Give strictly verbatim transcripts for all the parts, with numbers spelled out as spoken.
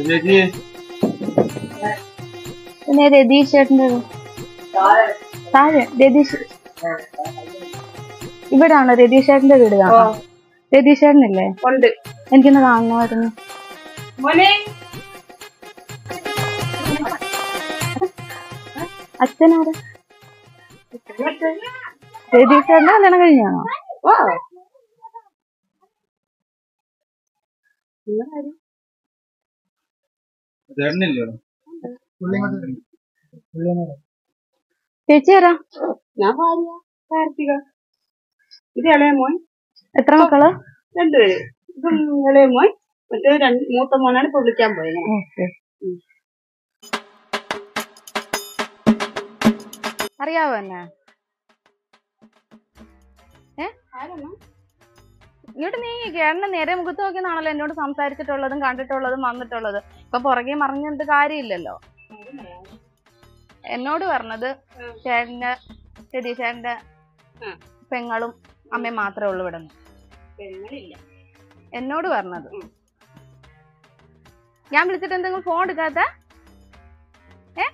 പിന്നെ രതീഷ് ചേട്ടൻ്റെ താഴെ രതീഷ് ഇവിടാണ് രതീഷ് ചേട്ടന്റെ വീട് കാണാം. രതീഷ് ചേട്ടനില്ലേ? ഉണ്ട്. എനിക്കൊന്ന് കാണണമായിരുന്നു. അച്ഛനാറ് രതീഷ് ചേട്ടന്റെ കല്യാണം കഴിഞ്ഞാണോ? ചേച്ചി ആരാ? ഞാൻ ഭാര്യ കാർത്തിക. ഇത് ഇളയ മോൻ. എത്ര മക്കള്? രണ്ടുപേര്. ഇതും ഇളയ മോൻ, മറ്റേ രണ്ട് മൂത്ത മോനാണ് ഇപ്പൊ വിളിക്കാൻ പോയത്. അറിയാവോ എന്നെ? ഏ ഇങ്ങോട്ട് നീ കേരള നേരെ മുഖത്ത് നോക്കിയെന്നാണല്ലോ എന്നോട് സംസാരിച്ചിട്ടുള്ളതും കണ്ടിട്ടുള്ളതും വന്നിട്ടുള്ളത്. ഇപ്പൊ പുറകെ മറിഞ്ഞിട്ട് കാര്യമില്ലല്ലോ. എന്നോട് പറഞ്ഞത് ചേട്ടന്റെ രതീഷ് ചേട്ടന്റെ പെങ്ങളും അമ്മയും മാത്രമേ ഉള്ളൂ ഇവിടെ. എന്നോട് പറഞ്ഞത്. ഞാൻ വിളിച്ചിട്ട് എന്തെങ്കിലും ഫോൺ എടുക്കാത്ത? ഏ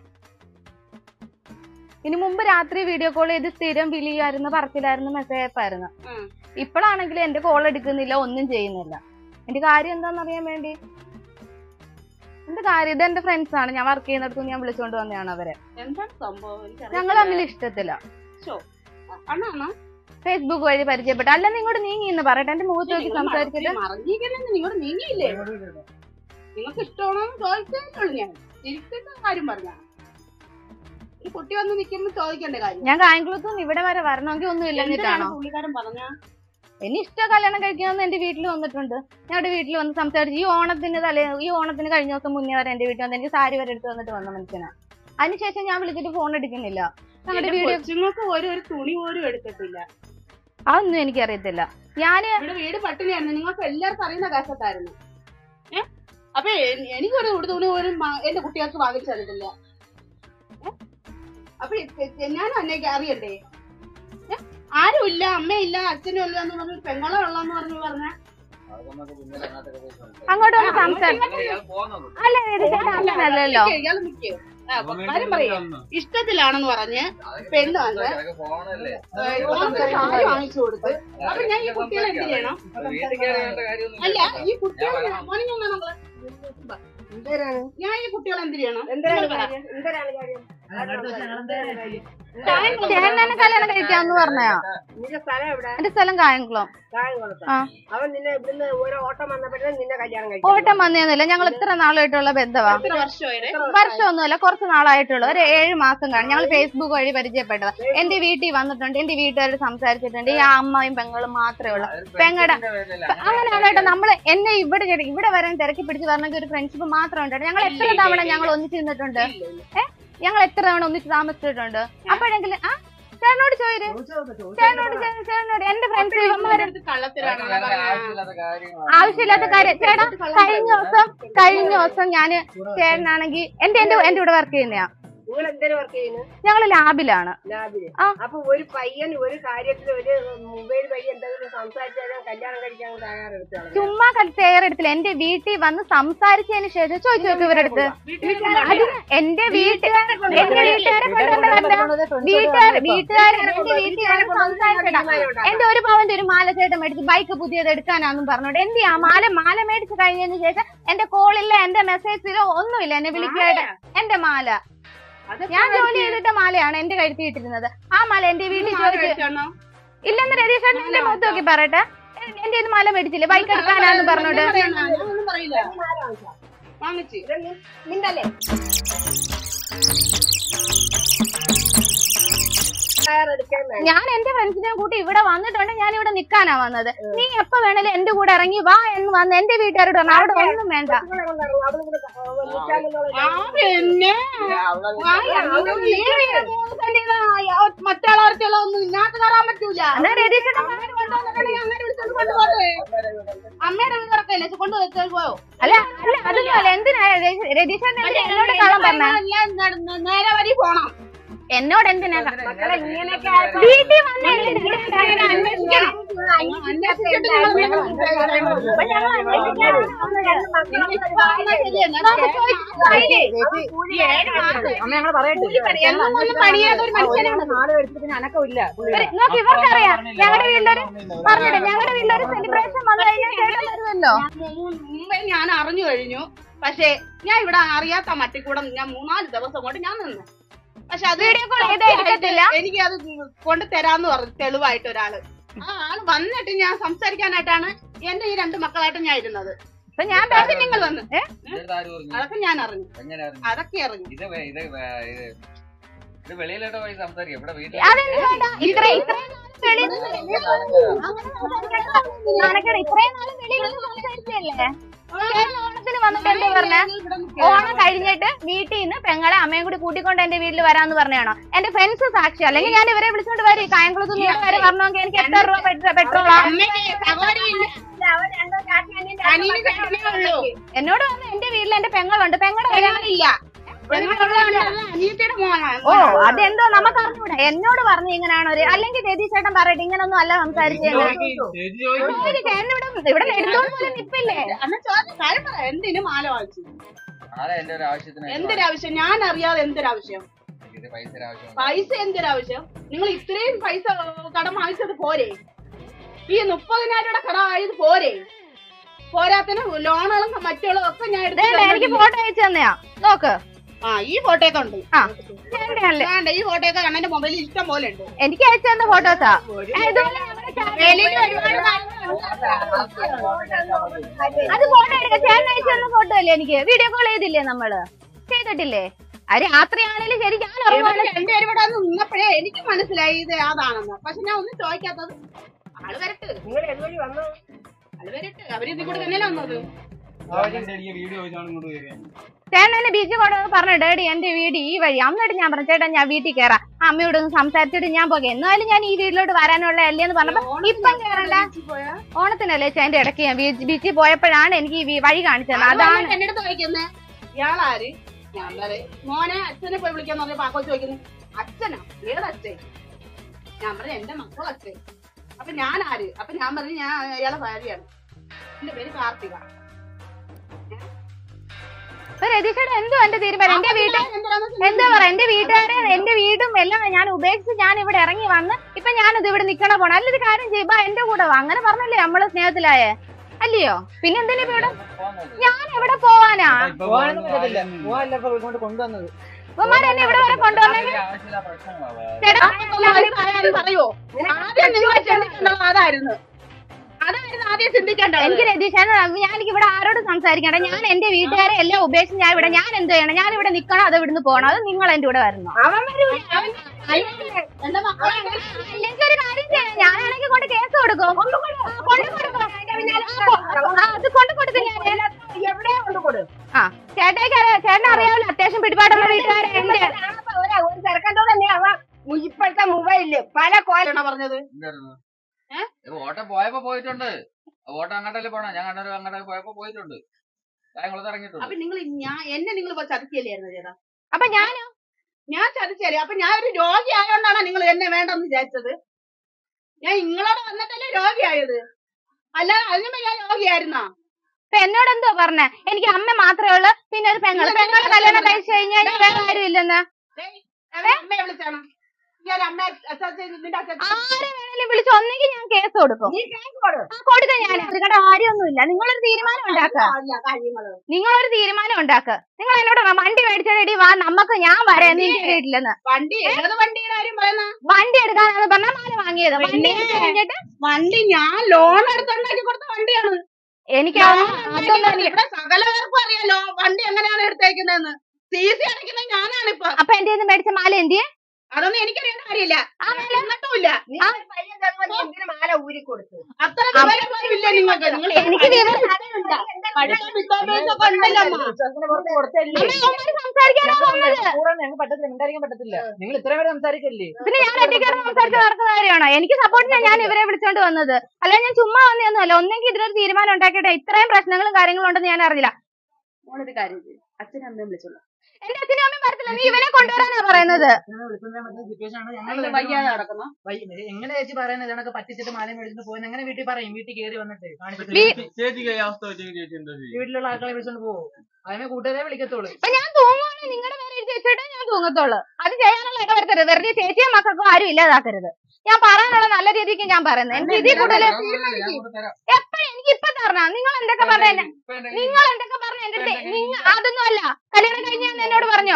ഇനി മുമ്പ് രാത്രി വീഡിയോ കോൾ ചെയ്ത് സ്ഥിരം വിളിയായിരുന്നു, പറച്ചിലായിരുന്നു, മെസ്സേജ് അയപ്പായിരുന്നു. ഇപ്പോഴാണെങ്കിൽ എന്റെ കോൾ എടുക്കുന്നില്ല, ഒന്നും ചെയ്യുന്നില്ല. എന്റെ കാര്യം എന്താണെന്ന് അറിയാൻ വേണ്ടി. എന്റെ കാര്യം ഇത് എന്റെ ഫ്രണ്ട്സ് ആണ്. ഞാൻ വർക്ക് ചെയ്യുന്നിടത്ത് ഞാൻ വിളിച്ചോണ്ട് വന്നതാണ് അവരെ. ഞങ്ങൾ തമ്മിൽ ഇഷ്ടത്തില്ല. ഫേസ്ബുക്ക് വഴി പരിചയപ്പെട്ടു. അല്ല നിങ്ങോട്ട് നീങ്ങി എന്ന് പറയട്ടെ. എന്റെ മുഖത്ത് നോക്കി സംസാരിച്ചിട്ട് നിങ്ങൾക്ക് ഇഷ്ടമാണോ ചോദിച്ചേക്കുള്ളൂ. ഞാൻ കാര്യം പറഞ്ഞ കുട്ടി വന്ന് നിൽക്കുമ്പോ ചോദിക്കേണ്ട കാര്യം. ഞാൻ കായംകുളത്തും ഇവിടെ വരെ വരണമെങ്കിൽ ഒന്നും ഇല്ലെന്നിട്ടാണോ പുള്ളിക്കാരൻ പറഞ്ഞ? എന്നെ ഇഷ്ടം കല്യാണം കഴിക്കാമെന്ന് എന്റെ വീട്ടിൽ വന്നിട്ടുണ്ട്. ഞങ്ങളുടെ വീട്ടിൽ വന്ന് സംസാരിച്ചു. ഈ ഓണത്തിന് തലേ ഈ ഓണത്തിന് കഴിഞ്ഞ ദിവസം മുന്നേ വരെ എന്റെ വീട്ടിൽ വന്ന് എനിക്ക് സാരി വരെ എടുത്ത് വന്നിട്ട് വന്ന മനുഷ്യനാ. അതിനുശേഷം ഞാൻ വിളിച്ചിട്ട് ഫോൺ എടുക്കുന്നില്ല. ഞങ്ങളുടെ വീഡിയോക്ക് ഒരു ഒരു തുണി പോലും എടുത്തിട്ടില്ല. അതൊന്നും എനിക്കറിയത്തില്ല. ഞാന് ഇവിടെ വീട് പട്ടിണിയായിരുന്നു. നിങ്ങൾക്ക് എല്ലാവർക്കും അറിയുന്ന കാശത്തായിരുന്നു. ഏഹ് അപ്പൊ എനിക്കൊരു തുണി പോലും എന്റെ കുട്ടികൾക്ക് വാങ്ങിച്ചു തന്നിട്ടില്ല. അപ്പൊ ഞാനും അന്നേക്ക് അറിയണ്ടേ? ആരും ഇല്ല, അമ്മയില്ല, അച്ഛനും ഇല്ല എന്ന് പറഞ്ഞു, പെങ്ങളെ ഉള്ളെന്ന് പറഞ്ഞു പറഞ്ഞ അങ്ങോട്ട് വന്ന് സംസാരിക്കും. അല്ലല്ലോ കാര്യം പറയാ. ഇഷ്ടത്തിലാണെന്ന് പറഞ്ഞ് പെണ്ണ് വന്ന് സാരി വാങ്ങിച്ചു കൊടുത്ത്. അപ്പൊ ഞാൻ ഈ കുട്ടികളെ എന്ത് ചെയ്യണം? അല്ല ഈ കുട്ടികളെ ഞാൻ ഈ കുട്ടികളെ എന്ത് ചെയ്യണം? ചേട്ടനെ കല്യാണം കഴിക്കാന്ന് പറഞ്ഞാ? എന്റെ സ്ഥലം കായംകുളം. ഓട്ടം വന്നേന്നില്ല. ഞങ്ങൾ ഇത്ര നാളായിട്ടുള്ള ബന്ധവാ. വർഷമൊന്നുമല്ല, കുറച്ച് നാളായിട്ടുള്ള ഒരു ഏഴ് മാസം കാണും. ഞങ്ങൾ ഫേസ്ബുക്ക് വഴി പരിചയപ്പെട്ടതാ. എന്റെ വീട്ടിൽ വന്നിട്ടുണ്ട്, എന്റെ വീട്ടുകാരോട് സംസാരിച്ചിട്ടുണ്ട്. ഈ അമ്മയും പെങ്ങളും മാത്രമേ ഉള്ളൂ. പെങ്ങടെ അങ്ങനെയാണ് കേട്ടോ. നമ്മള് എന്നെ ഇവിടെ ഇവിടെ വരാൻ തിരക്കി പിടിച്ച് വരണമെങ്കിൽ ഒരു ഫ്രണ്ട്ഷിപ്പ് മാത്രം ഉണ്ട്. ഞങ്ങൾ എത്ര തവണ ഞങ്ങൾ ഒന്നിച്ച് നിന്നിട്ടുണ്ട്. ഏഹ് ഞങ്ങൾ എത്ര തവണ ഒന്നിച്ച് താമസിച്ചിട്ടുണ്ട്. അപ്പോഴെങ്കിലും ആ ചേട്ടനോട് ചോദിച്ചു. ചേട്ടനോട് ചേട്ടനോട് എന്റെ ഫ്രണ്ട്സ് ആവശ്യമില്ലാത്ത കാര്യം. ചേട്ടാ കഴിഞ്ഞ ദിവസം കഴിഞ്ഞ ദിവസം ഞാന് ചേട്ടനാണെങ്കിൽ എന്റെ എന്റെ എന്റെ കൂടെ വർക്ക് ചെയ്യുന്നയാ. ഞങ്ങള് ലാബിലാണ്. അപ്പൊ ഒരു പയ്യൻ ഒരു കാര്യത്തിൽ ഒരു മൊബൈൽ വഴി എന്തെങ്കിലും സംസാരിച്ചാൽ കല്യാണം കഴിക്കാൻ തയ്യാറെടുത്താണ്. ചുമ്മാ തയ്യാറെടുത്തില്ല. എന്റെ വീട്ടിൽ വന്ന് സംസാരിച്ചതിന് ശേഷം ചോദിച്ചു നോക്കി ഇവരുടെ അടുത്ത്. അതിന് എന്റെ വീട്ടുകാരെ എന്റെ വീട്ടുകാരെ വീട്ടുകാർ വീട്ടുകാരെ എന്റെ വീട്ടുകാരെ സംസാരിച്ചിടാം. എന്റെ ഒരു പവന്റെ ഒരു മാല ചേട്ടൻ മേടിച്ച് ബൈക്ക് പുതിയത് എടുക്കാനാന്നും പറഞ്ഞോണ്ട് എന്ത് ആ മാല മാല മേടിച്ച് കഴിഞ്ഞതിന് ശേഷം എന്റെ കോളില്ല, എന്റെ മെസ്സേജിലോ ഒന്നുമില്ല എന്നെ വിളിക്കാതെ. എന്റെ മാല ഞാൻ ജോലി ചെയ്തിട്ട മാലയാണ് എന്റെ കഴുത്തി ഇട്ടിരുന്നത്. ആ മാല എന്റെ വീട്ടിൽ ചോദിച്ചു ഇല്ലെന്ന് രതീഷ് എന്റെ മുഖത്ത് നോക്കി പറയട്ടെ. എന്റെ ഇത് മാല മേടിച്ചില്ലേ ബൈക്ക് എടുക്കാനാന്ന് പറഞ്ഞോണ്ട്. ഞാൻ എന്റെ ഫ്രണ്ട്സിനെ കൂട്ടി ഇവിടെ വന്നിട്ടുണ്ട്. ഞാൻ ഇവിടെ നിക്കാനാ വന്നത്. നീ എപ്പോ വേണേലും എന്റെ കൂടെ ഇറങ്ങി വാ എന്ന് വന്ന് എന്റെ വീട്ടുകാരോട് പറഞ്ഞു. അവിടെ ഒന്നും വേണ്ട. മറ്റാളാർക്കുള്ള ഒന്നും ഇല്ലാത്ത കയറാൻ പറ്റൂല. അമ്മയുടെ വീട്ടിറക്കല്ലേ കൊണ്ട് വെച്ചാൽ പോയോ? അല്ല അല്ല അതൊന്നും അല്ല. എന്തിനാ രതീഷ് എന്നോട് കള്ളം പറഞ്ഞ? നേരെ വരി പോണം. എന്നോട് എന്തിനാ വീട്ടിൽ വന്ന് ഇവർക്കറിയാം ഞങ്ങളുടെ വീട്ടിലൊരു പറഞ്ഞിട്ട് ഞങ്ങളുടെ വീട്ടിലൊരു സെലിബ്രേഷൻ വന്നു കഴിഞ്ഞാൽ ചേട്ടൻ വരുമല്ലോ. മുമ്പേ ഞാൻ അറിഞ്ഞു കഴിഞ്ഞു. പക്ഷെ ഞാൻ ഇവിടെ അറിയാത്ത മട്ടിക്കൂടെ ഞാൻ മൂന്നാല് ദിവസം കൊണ്ട് ഞാൻ നിന്ന്. പക്ഷെ അത് എനിക്ക് അത് കൊണ്ട് തരാന്ന് പറഞ്ഞു തെളിവായിട്ട് ഒരാള്. ആ ആള് വന്നിട്ട് ഞാൻ സംസാരിക്കാനായിട്ടാണ് എന്റെ ഈ രണ്ട് മക്കളായിട്ട് ഞാൻ ഇരുന്നത്. ഞാൻ നിങ്ങൾ വന്ന് അതൊക്കെ ഞാൻ അറിഞ്ഞു. അതൊക്കെ അറിഞ്ഞു. വെളിയിലോട്ട് പോയി സംസാരിക്കാം. ഇവിടെ വീട്ടിൽ ഇത്രയും നാളും വെളിയിൽ സംസാരിച്ചല്ലേ? ഓണത്തിന് വന്നിട്ട് എന്താ പറഞ്ഞ? ഓണം കഴിഞ്ഞിട്ട് വീട്ടിൽ നിന്ന് പെങ്ങളെ അമ്മയും കൂടി കൂട്ടിക്കൊണ്ട് എന്റെ വീട്ടിൽ വരാന്ന് പറഞ്ഞാണോ? എന്റെ ഫ്രണ്ട്സ് സാക്ഷി. അല്ലെങ്കിൽ ഞാൻ ഇവരെ വിളിച്ചോണ്ട് വരും. കായംകുളത്ത് നിന്ന് വരെ വരണമെങ്കിൽ എനിക്ക് എത്ര രൂപ പെട്രോളാ? എന്നോട് വന്ന് എന്റെ വീട്ടിൽ എന്റെ പെങ്ങളുണ്ട്. പെങ്ങളുടെ ഇല്ല. ഓ അതെന്തോ നമുക്ക് അറിഞ്ഞൂടെ. എന്നോട് പറഞ്ഞു ഇങ്ങനെയാണോ? അല്ലെങ്കിൽ രതി ചേട്ടൻ പറയട്ടെ ഇങ്ങനൊന്നും അല്ല സംസാരിച്ചത്. ഇവിടെ നിപ്പില്ലേ? എന്തിനും മാല വാങ്ങിച്ചു. എന്തൊരാവശ്യം? ഞാൻ അറിയാതെ എന്തൊരാവശ്യം? പൈസ എന്തൊരാവശ്യം? നിങ്ങൾ ഇത്രയും പൈസ കടം വാങ്ങിച്ചത് പോരെ? ഈ മുപ്പതിനായിരം രൂപയുടെ കടം ആയത് പോരെ? പോരാത്തിന് ലോണുകളും മറ്റുകളും ഒക്കെ ഞാൻ എനിക്ക് ഫോട്ടോ അയച്ചു തന്നെയാ. നോക്ക്. ആ ഈ ഫോട്ടോയൊക്കെ ഉണ്ട്. വേണ്ട ഈ ഫോട്ടോയൊക്കെ കണ്ണന്റെ മൊബൈലിൽ ഇഷ്ടം പോലെ ഉണ്ട്. എനിക്ക് അയച്ചു തന്ന ഫോട്ടോസാ. അത് ഫോട്ടോ എടുക്കാം. ചേട്ടൻ അയച്ചു തന്ന ഫോട്ടോ അല്ലേ? എനിക്ക് വീഡിയോ കോൾ ചെയ്തില്ലേ? നമ്മള് ചെയ്തിട്ടില്ലേ? അത് രാത്രിയാണേലും ശരി. ഞാൻ രണ്ടുപേരും ഇവിടെ നിന്നപ്പോഴേ എനിക്ക് മനസ്സിലായി ഇത് അതാണെന്ന്. പക്ഷെ ഞാൻ ഒന്നും ചോദിക്കാത്തത്. ആള് വരട്ട്. ആള് വരട്ട്. അവര് ഇതിൽ കൂടെ തന്നെയല്ലേ വന്നത്. ചേട്ടൻ എന്നെ ബീച്ചിൽ കൊണ്ടുവന്ന് പറഞ്ഞു ഡേഡി എന്റെ വീട് ഈ വഴി. അന്നിട്ട് ഞാൻ പറഞ്ഞു ചേട്ടാ ഞാൻ വീട്ടിൽ കയറാം. അമ്മയോട് ഒന്ന് സംസാരിച്ചിട്ട് ഞാൻ പോകാം. എന്നാലും ഞാൻ ഈ വീട്ടിലോട്ട് വരാനുള്ള അല്ലേന്ന് പറഞ്ഞപ്പോ ഇപ്പം കയറണ്ട. ഓണത്തിനല്ലേ ചേന്റെ ഇടയ്ക്ക് ഞാൻ ബീച്ചിൽ പോയപ്പോഴാണ് എനിക്ക് ഈ വഴി കാണിച്ചത്. അതാണ് എന്റെ അടുത്ത് ചോദിക്കുന്നത് ഇയാളാര്? ഞാൻ പറയാം മോനെ അച്ഛനെ പോയി വിളിക്കാന്ന് പറഞ്ഞ പാക്കോ ചോദിക്കുന്നു. അച്ഛനാ? ഏതച്ഛൻ? ഞാൻ പറഞ്ഞു എന്റെ മക്കൾ അച്ഛൻ. അപ്പൊ ഞാൻ ആര്? അപ്പൊ ഞാൻ പറഞ്ഞു ഞാൻ അയാളെ ഭാര്യയാണ്. എന്റെ പേര് കാർത്തിക. രതീഷേട്ടാ എന്തോ എന്റെ തീരുമാനം? എന്റെ വീട്ടിൽ എന്താ പറയാ? എന്റെ വീട്ടുകാരെ എന്റെ വീടും എല്ലാം ഞാൻ ഉപേക്ഷിച്ച് ഞാൻ ഇവിടെ ഇറങ്ങി വന്ന് ഇപ്പൊ ഞാനിത് ഇവിടെ നിക്കണ പോണം. അല്ലൊരു കാര്യം ചെയ്യുമ്പോ എന്റെ കൂടെ വാ. അങ്ങനെ പറഞ്ഞല്ലേ നമ്മള് സ്നേഹത്തിലായേ അല്ലയോ? പിന്നെ എന്തിനാ ഇവിടെ? ഞാൻ എവിടെ പോവാനാ? ഉമ്മാരെ എന്നെ ഇവിടെ വരെ കൊണ്ടുവന്നെങ്കിൽ പറയോ? ആദ്യം നിങ്ങൾ ചിന്തിക്കേണ്ടത് അതായിരുന്നു. അതായിരുന്നു ആദ്യം ചിന്തിക്കേണ്ടത്. എനിക്ക് രതീഷാണ്. ഞാൻ എനിക്ക് ഇവിടെ ആരോട് സംസാരിക്കണ്ട. ഞാൻ എന്റെ വീട്ടുകാരെ എല്ലാം ഉപേക്ഷിച്ച് ഞാൻ ഇവിടെ ഞാൻ എന്ത് ചെയ്യണം? ഞാൻ ഇവിടെ നിക്കണം അതോ ഇവിടുന്ന് പോകണം? അത് നിങ്ങൾ എന്റെ കൂടെ വരണം. അല്ലെങ്കിൽ ഒരു കാര്യം ചെയ്യണം. ഞാനാണെങ്കിൽ കൊണ്ട് കേസ് കൊടുക്കും. കൊണ്ടു കൊടുക്കും. അത് കൊണ്ടു കൊടുക്കും. ഞാൻ എവിടെ കൊണ്ടുകൊടു. ആ ചേട്ടേക്ക് ചേട്ടൻ അറിയാമല്ലോ അത്യാവശ്യം പിടിപാടുള്ള വീട്ടുകാരെ. എന്റെ ഒരു ചെറുക്കൻ്റെ തന്നെയാ ഇപ്പോഴത്തെ മൊബൈലില് പല കോലാണ് പറഞ്ഞത്. ഓട്ടം പോയപ്പോ പോയിട്ടുണ്ട്. ഓട്ടം അങ്ങോട്ടല്ലേ പോണ? ഞാൻ കണ്ടു അങ്ങോട്ടേ പോയപ്പോ പോയിട്ടുണ്ട്. ഇറങ്ങിയിട്ടുണ്ട്. അപ്പൊ നിങ്ങൾ ഞാൻ എന്നെ നിങ്ങൾ ചതിക്കല്ലായിരുന്നു ചേട്ടാ? അപ്പൊ ഞാനോ? ഞാൻ ചതിച്ചല്ലേ? അപ്പൊ ഞാൻ ഒരു രോഗി ആയതുകൊണ്ടാണ് നിങ്ങൾ എന്നെ വേണ്ടെന്ന് വിചാരിച്ചത്? ഞാൻ നിങ്ങളോട് വന്നിട്ടല്ലേ രോഗിയായത്? അല്ലാതെ അതിനുമ്പോ ഞാൻ രോഗിയായിരുന്നാ? ഇപ്പൊ എന്നോട് എന്തോ പറഞ്ഞേ? എനിക്ക് അമ്മ മാത്രമേ ഉള്ളൂ, പിന്നെ ഒരു പെങ്ങൾ. പെങ്ങളെ കല്യാണം കഴിച്ചു കഴിഞ്ഞാൽ വേറെ ആരും ഇല്ലെന്ന്. അമ്മയെ വിളിച്ചാണ് ആരെ വേണേലും വിളിച്ച് ഒന്നെങ്കിൽ ഞാൻ കേസ് കൊടുക്കും. കൊടുക്കാം ഞാൻ. നിങ്ങളുടെ കാര്യമൊന്നുമില്ല. നിങ്ങളൊരു തീരുമാനം ഉണ്ടാക്ക. നിങ്ങളൊരു തീരുമാനം ഉണ്ടാക്ക. നിങ്ങൾ എന്നോട് വണ്ടി മേടിച്ചടി വാ നമുക്ക് ഞാൻ വരാം നിന്റെ വീട്ടിലെന്ന്. വണ്ടി ഏത് വണ്ടിയുടെ കാര്യം പറയുന്ന? വണ്ടി എടുക്കാനാണ് പറഞ്ഞ മാല വാങ്ങിയത്. വണ്ടി കഴിഞ്ഞിട്ട് വണ്ടി ഞാൻ ലോൺ എടുത്തുണ്ടാക്കി കൊടുത്ത വണ്ടിയാണ്. എനിക്ക് ഇവിടെ സകലവർക്കും അറിയാലോ വണ്ടി എങ്ങനെയാണ് എടുത്തേക്കുന്നതെന്ന്. സി സി അടയ്ക്കുന്നത് ഞാനാണിപ്പോ. അപ്പൊ എന്റെ ഇത് മേടിച്ച മാല എന്തിയെ? അതൊന്നും എനിക്കറിയാൻ കാര്യമില്ല. എന്നിട്ടുമില്ല മാല ഊരി കൊടുത്തു. അത്ര വിവരമില്ല നിങ്ങൾക്ക്. നിങ്ങൾ എനിക്ക് പറ്റത്തില്ല. നിങ്ങൾ ഇത്ര പേര് സംസാരിക്കല്ലേ? പിന്നെ ഞാൻ ഒറ്റയ്ക്കാണ് സംസാരിച്ച് നടക്കുന്ന കാര്യമാണോ? എനിക്ക് സപ്പോർട്ടിനാ ഞാൻ ഇവരെ വിളിച്ചോണ്ട് വന്നത്. അല്ലെങ്കിൽ ഞാൻ ചുമ്മാ വന്നൊന്നുമല്ല. ഒന്നെങ്കിൽ ഇതിനൊരു തീരുമാനം ഉണ്ടാക്കിയിട്ട് ഇത്രയും പ്രശ്നങ്ങളും കാര്യങ്ങളും ഉണ്ടെന്ന് ഞാൻ അറിഞ്ഞില്ല. മോളൊരു കാര്യം ചെയ്യും. അച്ഛനും അമ്മയും വിളിച്ചോളൂ. എന്റെ അച്ഛനും അമ്മയും വരത്തില്ല, നീ ഇവനെ കൊണ്ടുവരാനാ പറയുന്നത്. വയ്യാതെ കിടക്കുന്നു. എങ്ങനെ ചേച്ചി പറയുന്നത് ഇതൊക്കെ പറ്റിച്ചിട്ട് മാല മേടിച്ചിട്ട് പോയി എങ്ങനെ വീട്ടിൽ പറയും? വീട്ടിൽ കയറി വന്നിട്ട് വീട്ടിലുള്ള ആൾക്കാരെ വിളിച്ചോണ്ട് പോകും. അതിനെ കൂട്ടുകാരെ വിളിക്കത്തുള്ളൂ. അപ്പൊ ഞാൻ തൂങ്ങുവാണെങ്കിൽ നിങ്ങളുടെ പേര് എഴുതി വെച്ചിട്ട് ഞാൻ തൂങ്ങത്തുള്ളൂ. അത് ചെയ്യാനുള്ള ഇട വരുത്തരുത്. വെറുതെ ചേച്ചിയും മക്കൾക്കും ആരും ഇല്ലാതാക്കരുത്. ഞാൻ പറയാനുള്ള നല്ല രീതിക്ക് ഞാൻ പറയുന്നത്. എനിക്ക് ഇതിൽ കൂടുതൽ എപ്പോഴും എനിക്ക് ഇപ്പൊ തരണം. നിങ്ങൾ എന്തൊക്കെ പറഞ്ഞ നിങ്ങൾ എന്തൊക്കെ പറഞ്ഞ എന്റെ നിങ്ങൾ അതൊന്നും അല്ല. കല്യാണം കഴിഞ്ഞാന്ന് എന്നോട് പറഞ്ഞോ?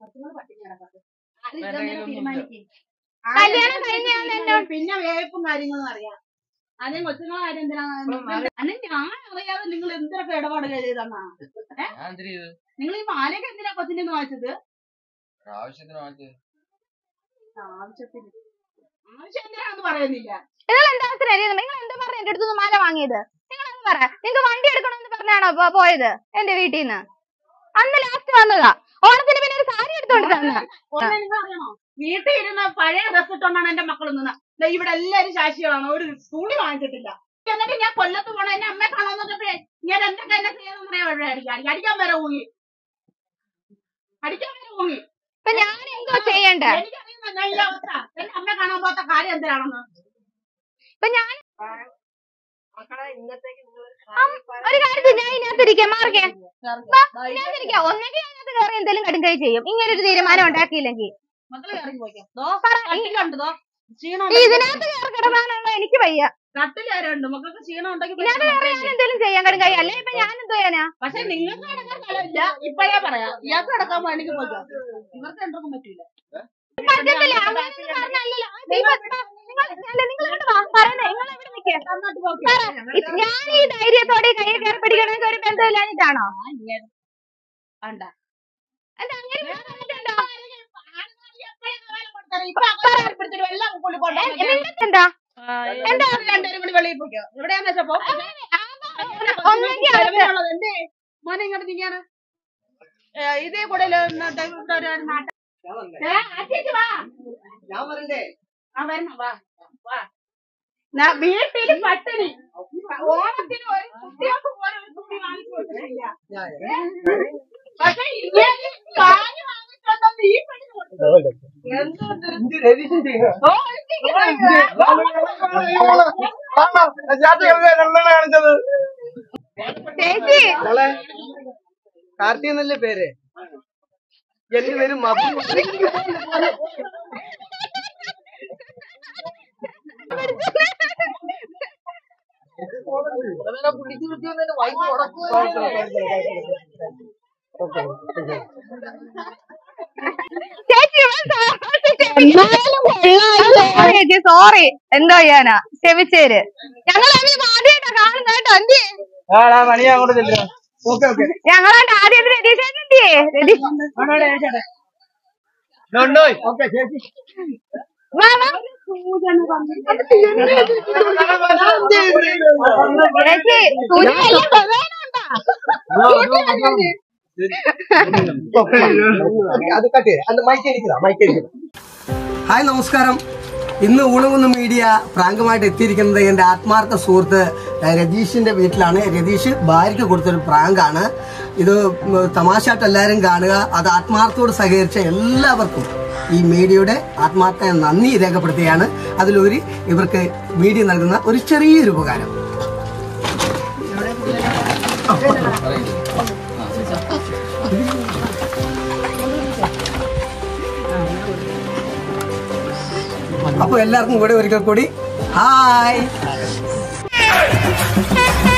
കല്യാണം കഴിഞ്ഞാന്ന് എന്നോട് പിന്നെ വേപ്പും കാര്യങ്ങളും അറിയാം. അതേ കൊച്ചുങ്ങളെ കാര്യം എന്തിനാണ്? അല്ലെ ഞാൻ അറിയാതെ നിങ്ങൾ എന്തൊക്കെ ഇടപാട് ചെയ്തെന്നാ? നിങ്ങൾ ഈ മാലയൊക്കെ എന്തിനാ കൊച്ചിന്റെ വാങ്ങിച്ചത്? ആവശ്യത്തിന് വാങ്ങിച്ചത്. ആവശ്യത്തിന് ആവശ്യം എന്തിനാണെന്ന് പറയുന്നില്ല. നിങ്ങൾ എന്താ നിങ്ങൾ എന്താ പറഞ്ഞ എന്റെ അടുത്തുനിന്ന് മാല വാങ്ങിയത്? നിങ്ങൾ അത് പറ. നിങ്ങൾക്ക് വണ്ടി എടുക്കണമെന്ന് പറഞ്ഞാണോ പോയത് എന്റെ വീട്ടിൽ നിന്ന്? അന്ന് ലാസ്റ്റ് വന്നതാ. ഓണത്തിന് പിന്നെ ഒരു സാരി എടുത്തോണ്ട് തന്നെ. നിങ്ങൾ അറിയണോ, വീട്ടിൽ ഇരുന്ന പഴയ ഡ്രസ് ഇട്ടോണ്ടാണ് എന്റെ മക്കൾ നിന്ന്. ഇവിടെ എല്ലാരും ശാശികളാണ്. ഒരു തുണി വാങ്ങിച്ചിട്ടില്ല. എന്നിട്ട് ഞാൻ കൊല്ലത്ത് പോണ എന്റെ അമ്മയെ കാണാൻ നോക്കിയപ്പോഴേ ഞാൻ എന്തൊക്കെ എന്നെ ചെയ്യാന്ന് പറയാൻ അടിക്കാൻ അടിക്കാൻ വരെ ഊങ്ങി അടിക്കാൻ വരെ ഊങ്ങി. ഇപ്പൊ ഞാൻ എന്തോ ചെയ്യണ്ടേ? എനിക്കറിയുന്ന ഞാൻ ഈ അവസ്ഥ എന്റെ അമ്മയെ കാണാൻ പോകാത്ത കാര്യം എന്തിനാണെന്ന്. ഇപ്പൊ ഞാൻ ഒരു കാര്യം ഞാൻ ഇതിനകത്തിരിക്കാം. മാർക്കേ ഇതിനകത്തിരിക്കാം. ഒന്നെങ്കിൽ അതിനകത്ത് കയറി എന്തെങ്കിലും കടുങ്കൈ ചെയ്യും. ഇങ്ങനെ ഒരു തീരുമാനം ഉണ്ടാക്കിയില്ലെങ്കിൽ ഇതിനകത്ത് കയറി കിടന്നാണല്ലോ എനിക്ക് വയ്യ. കട്ടിലാരുണ്ട് മക്കൾക്ക് ക്ഷീണം ഉണ്ടെങ്കിൽ ഇതിനകത്ത് കയറി ഞാൻ എന്തെങ്കിലും ചെയ്യാൻ കടുങ്കൈ. അല്ലെ ഇപ്പൊ ഞാൻ എന്തോ ചെയ്യാനാ? പക്ഷെ നിങ്ങൾക്ക് കിടക്കാൻ സ്ഥലമില്ല. ഇപ്പഴേ പറയാം, ഇയാൾക്ക് കിടക്കാൻ വേണമെങ്കിൽ പോയിക്കോ. ഇവർക്ക് രണ്ടും പറ്റൂല. പറ്റത്തില്ല. അങ്ങനെയൊന്നും പറഞ്ഞല്ലല്ലോ. ഞാൻ ഈ ധൈര്യത്തോടെ കയ്യെ കയറി പിടിക്കണമെങ്കിൽ ഒരു ബന്ധമില്ലാഞ്ഞിട്ടാണോ? എന്താ എന്താ രണ്ടുപേരും കൂടി വെളിയിൽ പോയിക്കോ. എവിടെയാന്ന് വെച്ചപ്പോ മോനെ ഇങ്ങോട്ട് നീങ്ങാണ് ഇതേ കൂടെ വീട്ടിൽ പട്ടിണി. ഓണത്തിന് ഒരു കുട്ടികൾക്ക് പോലെ ഒരു തുണി വാങ്ങിച്ചു കൊടുത്തിട്ടില്ല. പക്ഷെ ഇങ്ങനെ കാര്യം വാങ്ങിച്ചോണ്ട് ഈ പണി ചേച്ചി കാർത്തി എന്നല്ലേ പേര്? എന്റെ പേര് ചേച്ചി സോറി. എന്തോ ചെയ്യാനാ, ക്ഷമിച്ചേര്. ഞങ്ങൾ ആദ്യമായിട്ടാ കാണുന്ന കേട്ടോ. എന്ത് ഞങ്ങളാണ്ട് ആദ്യം രതീശേട്ടൻ എന്തിയേ? ചേച്ചി സൂചന ഹായ് നമസ്കാരം. ഇന്ന് ഊണുകുന്ന് മീഡിയ പ്രാങ്കുമായിട്ട് എത്തിയിരിക്കുന്നത് എൻ്റെ ആത്മാർത്ഥ സുഹൃത്ത് രതീഷിന്റെ വീട്ടിലാണ്. രതീഷ് ഭാര്യയ്ക്ക് കൊടുത്തൊരു പ്രാങ്കാണ് ഇത്. തമാശയായിട്ട് എല്ലാവരും കാണുക. അത് ആത്മാർത്ഥത്തോട് സഹകരിച്ച എല്ലാവർക്കും ഈ മീഡിയയുടെ ആത്മാർത്ഥ നന്ദി രേഖപ്പെടുത്തുകയാണ്. അതിലൊരു ഇവർക്ക് മീഡിയ നൽകുന്ന ഒരു ചെറിയൊരു ഉപകാരം. അപ്പൊ എല്ലാവർക്കും കൂടെ ഒരിക്കൽ കൂടി ഹായ്.